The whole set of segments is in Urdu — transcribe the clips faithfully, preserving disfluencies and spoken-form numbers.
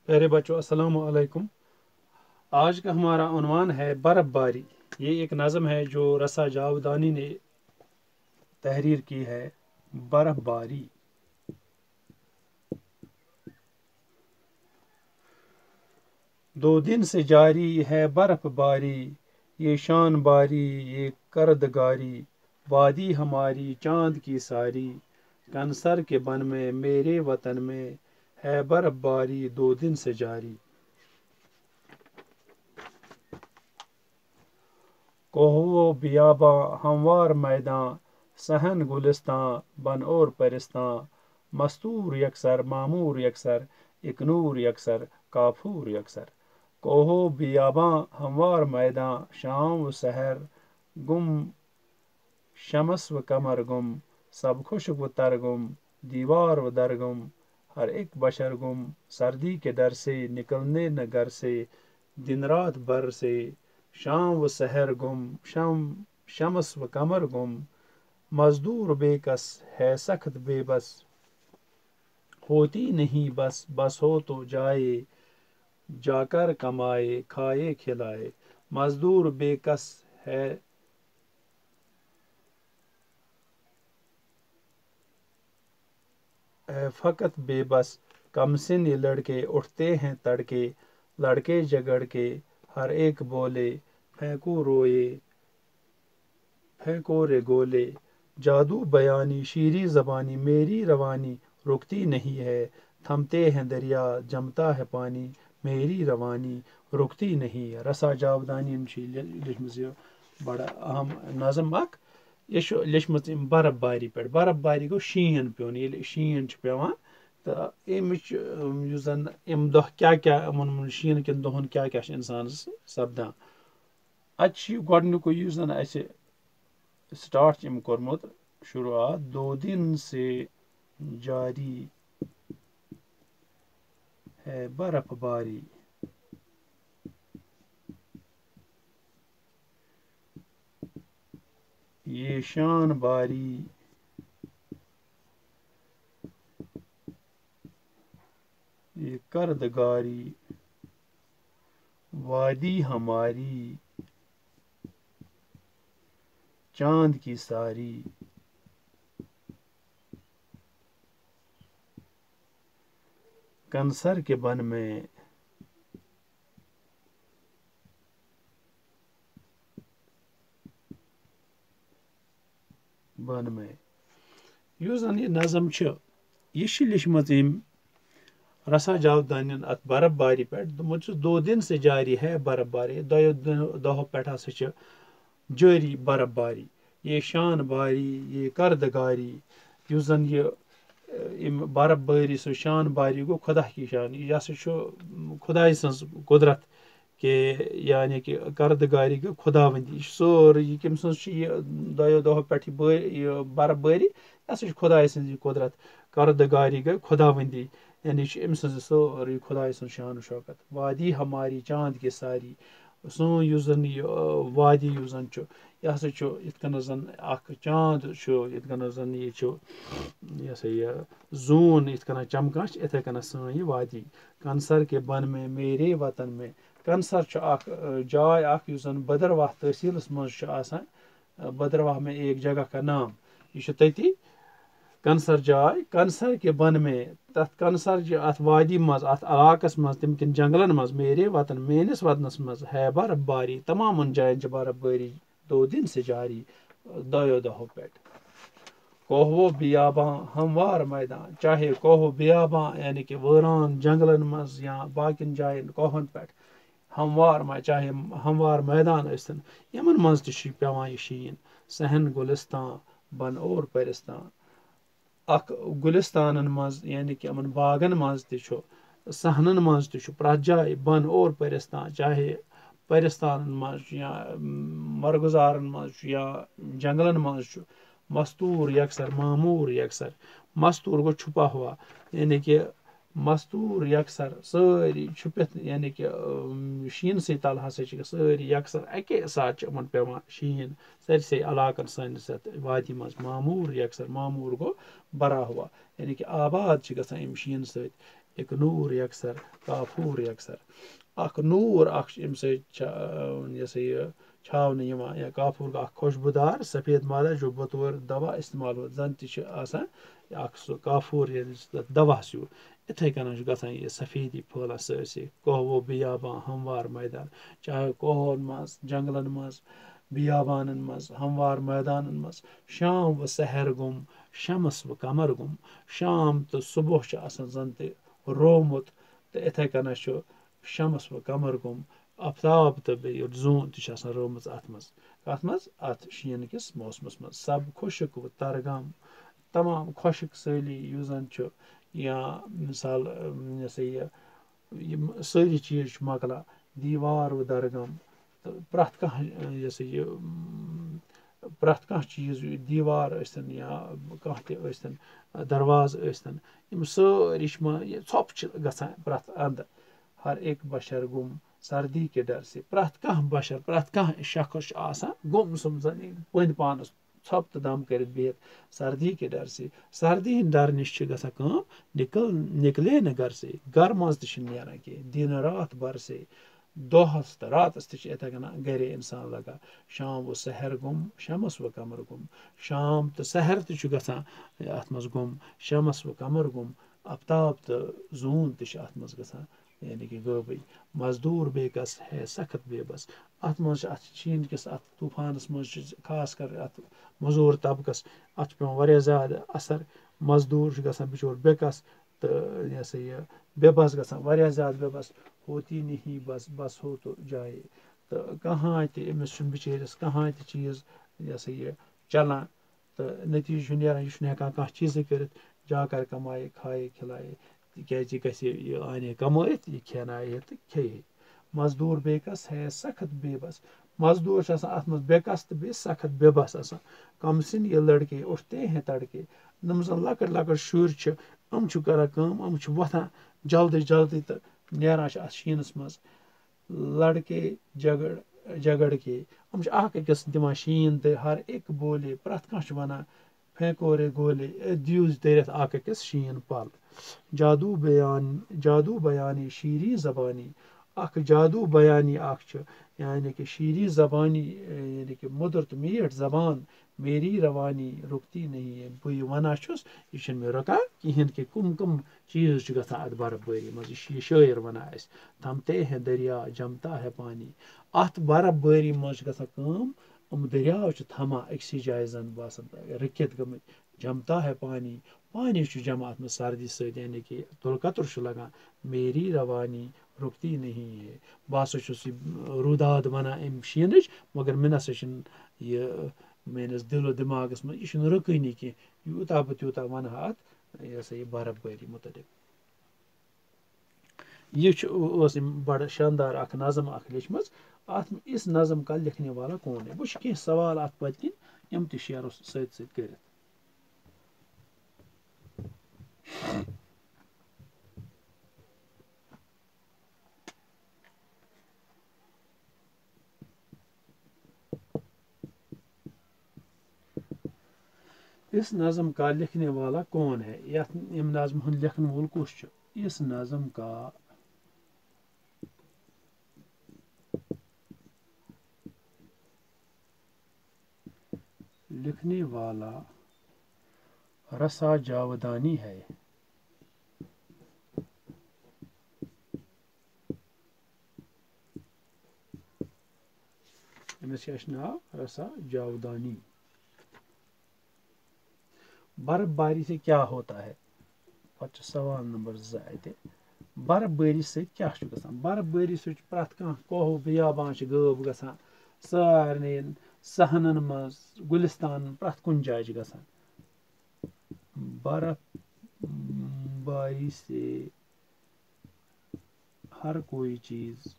پیارے بچوں السلام علیکم۔ آج کا ہمارا عنوان ہے برف باری۔ یہ ایک نظم ہے جو رسا جاودانی نے تحریر کی ہے۔ برف باری۔ دو دن سے جاری ہے برف باری، یہ شان باری یہ کردگاری، وادی ہماری چاند کی ساری، کنسر کے بن میں میرے وطن میں ہے برف باری دو دن سے جاری۔ کوہ بیاباں ہموار میداں، صحن گلستاں بن اور پرستاں، مستور یکسر معمور یکسر، ایک نور یکسر کافور یکسر۔ کوہ بیاباں ہموار میداں، شام و سحر گم شمس و قمر گم، سب خشک و تر گم، دیوار و در گم، ہر ایک بشر گم، سردی کے ڈر سے نکلنے نہ گھر سے، دن رات بھر سے شام و سحر گم، شم شمس و قمر گم، مزدور بے کس ہے سخت بے بس، ہوتی نہیں بس بس ہو تو جائے جا کر کمائے کھائے کھلائے۔ مزدور بے کس ہے فقط بے بس، کم سن یہ لڑکے اٹھتے ہیں تڑکے، لڑکے جگڑ کے ہر ایک بولے، پھینکو روئے پھینکو رے گولے۔ جادو بیانی شیریں زبانی میری روانی، رکتی نہیں ہے تھمتے ہیں دریا جمتا ہے پانی، میری روانی رکتی نہیں ہے۔ رسا جاودانی لیچمژ یہ بڑا اہم نظم اخ، یہ لیچمژ برف باری پہ۔ برف باری گو شین پیون، ییٚلہِ شین پیوان تو امچ یُس زن ام دہ کیا کیا یمن شین کن دہن کیا کیا انسانس سپدان۔ اتہ گۄڈنیُکُے یُس زن اسہِ سٹارٹ چھ ام کورمت شروعات، دو دن سے جاری ہے برف باری، یہ شان باری یہ کردگاری، وادی ہماری چاند کی ساری، کنسر کے بن میں بن میں۔ یُس زن یہ نظم چھ یہ چھ لیچمژ ام رسا جاودانین ات برف باری پہ دوپمت چھس دو دن سے جاری ہے برف باری، دۄیو دۄہو پٮ۪ٹھ ہسا چھ جاری برف باری، یہ شان باری یہ کردگاری۔ یُس زن یہ ام برف باری سو شان باری گو خدا کی شان، یہ ہسا چھ خداے سٕنٛز قدرت کہ یعنی کہ کردگاری گو خداوندی، یہ سورُے یہ کٔمۍ سٕنٛز چھ یہ دۄیو دۄہو پٮ۪ٹھ یہ برف باری، یہ ہسا چھ خداے سٕنٛز قدرت، کردگاری گئی خداوندی، یعنی چھ أمۍ سٕنٛز سورُے خداے سٕنٛز شان و شوکت۔ وادی ہماری چاند کی ساری، سون یُس زن یہ وادی یُس زن چھ یہ ہسا چھ یتھ کٔنۍ زن اکھ چاند چھ، یتھ کٔنۍ زن یہ چھ یہ ہسا یہ زوٗن یتھ کٔنۍ چمکان چھ، یتھے کٔنۍ سٲنۍ یہ وادی۔ کنسر کے بن میں میرے وطن میں، کنسر چھ اکھ جاے اکھ یُس زن بدرواہ تحصیلس منٛز چھ آسان، بدرواہ میں ایک جگہ کا نام، یہ چھ تتی کنسر جاے۔ کنسر کے بن میں تتھ کنسر ات وادی مز ات علاقس مز تم کن جنگلن مز میرے وطن میٲنس وطنس مز ہے برف باری، تمام جائن چھ برف باری دو دن سے جاری دۄیو دۄہو پٮ۪ٹھ۔ کوہ و بیاباں ہموار میدان، چاہے کوہ و بیاباں یعنی کہ وٲران جنگلن مز یا باقین جاین کوہن پٮ۪ٹھ، ہموار چاہے ہموار میدان ٲسۍتن یمن مز تہ چھ پیوان یہ شین، صحن گلستان بن اور پرستان، اخ گلستانن مز یعنی کہ یمن باغن مز تہ چھ، صحنن مز تہ چھ، پرٛٮ۪تھ جایہِ بن اور پرستان، چاہے پرستانن مز یا مرغزارن مز یا جنگلن مز چھ، مستور یکسر معمور یکسر۔ مستور گو چھپا ہوا یعنی کہ मस्तूर यकसर सारी छुपित यानी कि शीन से तल हसा सारी यकसर अके साथ पे शीन सरसे इलाकन सनिस वादी मज मामूर यकसर मामूर गो बरा हुआ यानी कि आबाद गम शीन सत एक नूर यकसर काफूर यकसर अख नूर अख यसा यह छावन या काफूर अख खुशबुदार सफ़ेद मादा जो बतौर दवा इस्तेमाल हो जन तख सह काफूर दवा सू इथे कन गसान यह सफ़ेदी फहलान सरसे कहवो बियाबान हमवार मैदान चाहे कहवन मज जंगलन मज बियाबान मज हमवार मैदान मज शाम व सहर गुम शमस व कमर गुम शाम तो सुबह जन तह रोमुत तो इथे कन शमस व कमर गुम आफ्ताब तो बे जून तह रोम अत मज कत मज अत शीन किस मौसमस मज सब खुशक व तरगम तमाम खुशक सैली यु जन या मिसाल यसा यह सारी चीज मकला दीवार व दरगम तो प्रथ कह यसा यह प्रथ कह चीज दीवार यस्तन या कह तन दरवाज यस्तन यम सारी ोप गसान प्रथ अंदर हर एक बशर गुम सर्दी के डर से प्रथ कह बशर प्रथ कह शख्स गुम सम पन पानस ोप तो दम कर बिहत सर्दी के डर से सर्दी हंद डर नश गम निकल निकले न घर से घर मज तह कह दिन रात बर से दोहस तो रातस तह कन गरे इंसान लगा शाम व सहर गुम शमस व कमर गुम शाम तो सहर तह अत मज गुम शमस व कमर गुम आफ्ताब तो जून तह अत मज गसान यानी कि गोबई मजदूर बेकस है सख्त बेबस अत मज शीन किस अत तूफानस मज खास कर अत मजूर तबकस अत पे ज्यादा असर मजदूर गसान बिचोर बेकस तो यसा यह बेबस गसान ज्यादा बेबस होती नहीं बस बस हो तो जाए तो कहाँ तमिस बिचरस कहाँ त चीज यसा यह चलान तो नतीज नीरान यह कह चीज़ कर जाकर कमाए खाए खिलाए तज यह आने कमात यह खेनाए तो खे मजदूर बेकस है सख्त बेबस मजदूर अत मज बेकस तो बे सख्त बेबस आसान कम सिन ये लड़के उठते हैं तड़के नम जन लकट लकट शुर अम कर अम वथान जल्दी जल्दी तो नीरान अत शीनस मज लड़के झगड़ झगड़ के अम अकिस दिवान शीन तो हर एक बोले प्रथ कह वन फेंको रे गोले दीज दरित अकिस शीन पल जादू बयान जादू बयानी शीरी जबानी अख जादू बयानी अख यानी कि शीरी जबानी यानी कि मुदर तो मीठ जबान मेरी रवानी रुकती नहीं है बह वना यह मे रुकान कहें कि कम कम चीज़ गसान अत बर्फबारी मज यह शायर वन थमते हैं दरिया जमता है पानी अत बर्फबारी मज गसान हम दरिया थमा अक्सी जाए जन बासान रकित गम जमता है पानी पानी जमा अत सर्दी सत यानी कि तुलकतर लगान मेरी रवानी रुकती नहीं है बह रुदाद वन अम शीन मगर मे नसा यह मेस दिलो दिमागस मज यह रुकनी कह यूता बह तूता वन अत यह यह बर्फबारी मुतलिक यह बड़ शानदार अख नज़म अख लिखम अत इस नज़म का लिखने वाला कौन है वह कह सवाल अत पत यम त शेरो सत सत कर इस नज़म का लिखने वाला कौन है यम नज़म हूँ लिखन वोल कुछ इस नज़म का लिखने वाला रसा जावदानी है अमिस नाव रसा जावदानी बर्फबारी से क्या होता है पे सवाल नंबर जे बर्फबारी से क्या गसान बर्फबारी से प्रथ कह कहो बियाबान गब गसान सारे सहनन मज गुलिस्तान प्रथ कुन जाए गसान बर्फबारी से हर कोई चीज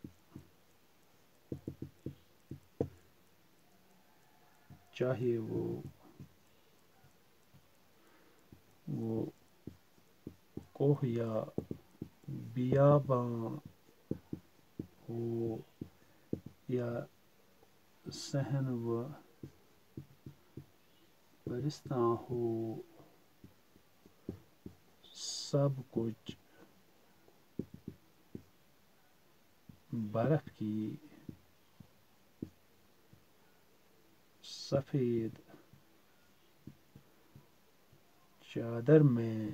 चाहे वो वो کوہ یا بیاباں ہو یا صحن و پرستاں ہو، سب کچھ برف کی سفید چادر میں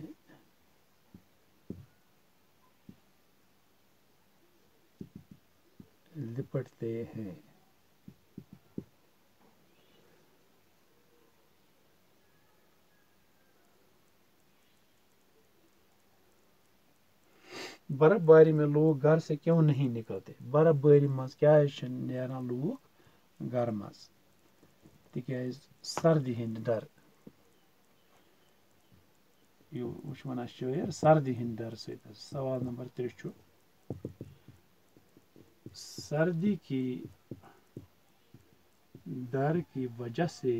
لپٹتے ہیں۔ برف باری میں لوگ گھر سے کیوں نہیں نکلتے؟ برف باری مز کیا نیران لوگ گھر مز؟ تکیاز سردی ہند ڈر، یہ ونان شاعر سردی ہند ڈر ست۔ سوال نمبر ترے چھُ سردی کی ڈر کی وجہ سے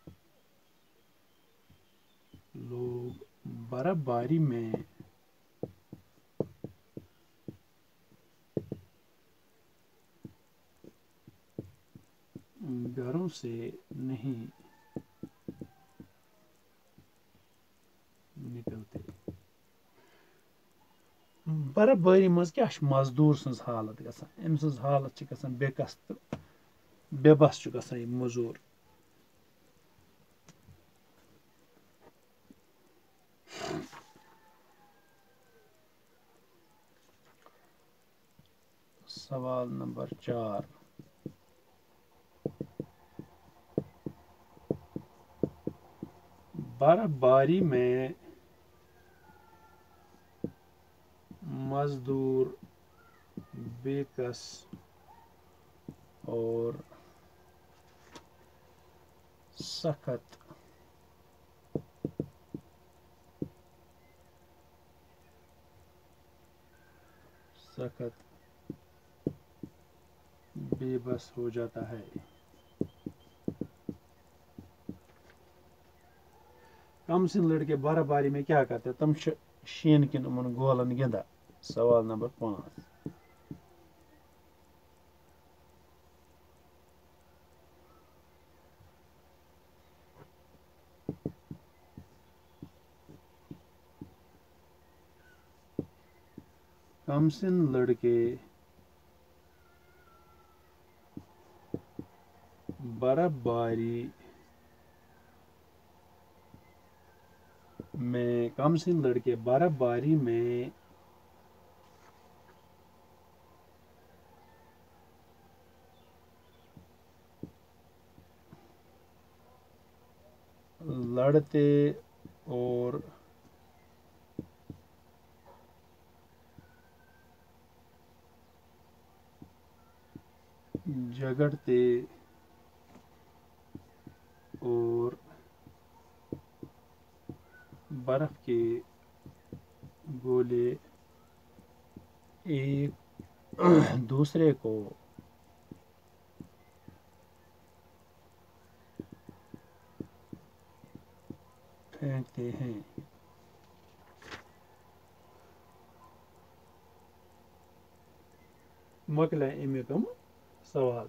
لوگ برف باری میں گھروں سے نہیں نکلتے۔ برف باری مز کیا مزدور سٕنٛز حالت گژھان؟ أمۍ سٕنٛز حالت چھِ گژھان بے کس تہٕ بے بس چھُ گژھان یہِ مٔزوٗر۔ سوال نمبر چار، برف باری میں مزدور بے کس اور سخت سخت بے بس ہو جاتا ہے۔ کم سن لڑکے برف باری میں کیا کرتے؟ تم شین کن ان گولن گندا۔ سوال نمبر پانچ، کم سن لڑکے برف باری میں کم سن لڑکے برف باری میں لڑتے اور جھگڑتے اور برف کے گولے ایک دوسرے کو پھینکتے ہیں۔ مکلے امی تم سوال۔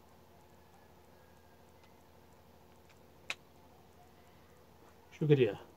شکریہ۔